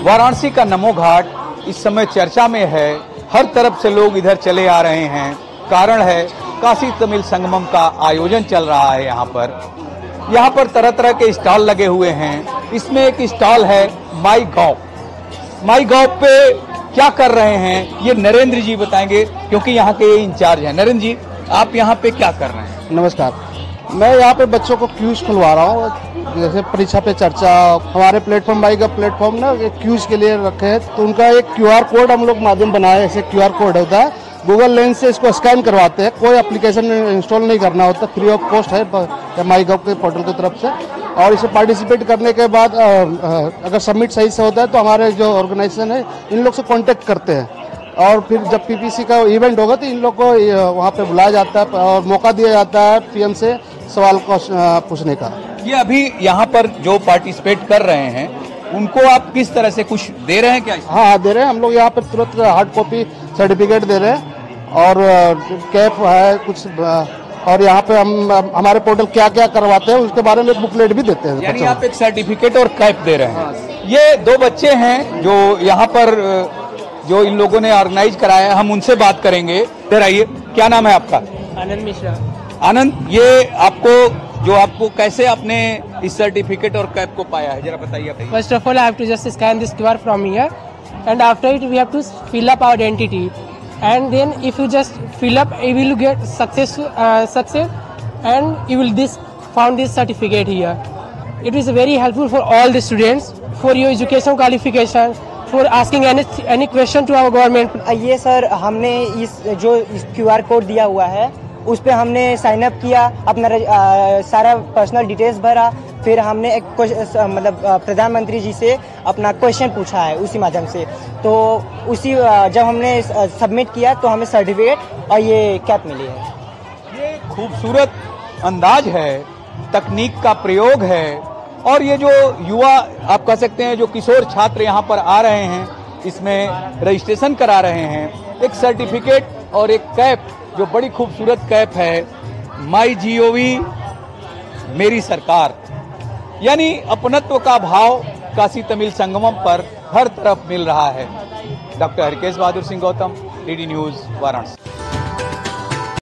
वाराणसी का नमो घाट इस समय चर्चा में है। हर तरफ से लोग इधर चले आ रहे हैं। कारण है काशी तमिल संगमम का आयोजन चल रहा है। यहाँ पर तरह तरह के स्टॉल लगे हुए हैं। इसमें एक स्टॉल है माई गॉव पे क्या कर रहे हैं ये नरेंद्र जी बताएंगे, क्योंकि यहाँ के इंचार्ज हैं। नरेंद्र जी, आप यहाँ पे क्या कर रहे हैं? नमस्कार, मैं यहाँ पे बच्चों को क्यूज खुलवा रहा हूँ। जैसे परीक्षा पे चर्चा, हमारे प्लेटफॉर्म बाई का प्लेटफॉर्म ना क्यूज के लिए रखे हैं, तो उनका एक क्यूआर कोड हम लोग माध्यम बनाए। ऐसे क्यूआर कोड होता है, गूगल लेंस से इसको स्कैन करवाते हैं। कोई एप्लीकेशन इंस्टॉल नहीं करना होता, फ्री ऑफ कॉस्ट है माई गॉव के पोर्टल की तरफ से। और इसे पार्टिसिपेट करने के बाद अगर सबमिट सही से होता है तो हमारे जो ऑर्गेनाइजेशन है इन लोग से कांटेक्ट करते हैं, और फिर जब पीपीसी का इवेंट होगा तो इन लोग को वहाँ पे बुलाया जाता है और मौका दिया जाता है पीएम से सवाल पूछने का। ये अभी यहाँ पर जो पार्टिसिपेट कर रहे हैं उनको आप किस तरह से कुछ दे रहे हैं क्या? हाँ, दे रहे हैं। हम लोग यहाँ पे तुरंत हार्ड कॉपी सर्टिफिकेट दे रहे हैं और कैप है कुछ, और यहाँ पे हम हमारे पोर्टल क्या क्या करवाते हैं उसके बारे में बुकलेट भी देते हैं। यानी आप एक सर्टिफिकेट और कैप दे रहे हैं। ये दो बच्चे हैं जो यहाँ पर जो इन लोगों ने ऑर्गेनाइज कराया है, हम उनसे बात करेंगे। इधर आइए, क्या नाम है आपका? आनंद मिश्रा। आनंद, ये आपको कैसे आपने इस सर्टिफिकेट और कैप को पाया है, जरा बताइए। First of all, I have to just scan this QR from here, and after it, we have to fill up our identity, and then if you just fill up, you will get success, and you will found this certificate here. It is very helpful for all the students for your education qualification, for asking any question to our government. ये sir हमने जो QR code दिया हुआ है उस पे हमने sign up किया, अपना सारा पर्सनल डिटेल्स भरा, फिर हमने एक प्रधानमंत्री जी से अपना क्वेश्चन पूछा है उसी माध्यम से। तो उसी जब हमने सबमिट किया तो हमें सर्टिफिकेट और ये कैप मिली है। ये खूबसूरत अंदाज है, तकनीक का प्रयोग है, और ये जो युवा आप कह सकते हैं, जो किशोर छात्र यहाँ पर आ रहे हैं, इसमें रजिस्ट्रेशन करा रहे हैं। एक सर्टिफिकेट और एक कैप, जो बड़ी खूबसूरत कैप है, माई जीओवी मेरी सरकार, यानी अपनत्व का भाव काशी तमिल संगमम पर हर तरफ मिल रहा है। Doctor Harkesh Bahadur Singh Gautam, DD news, Varanasi.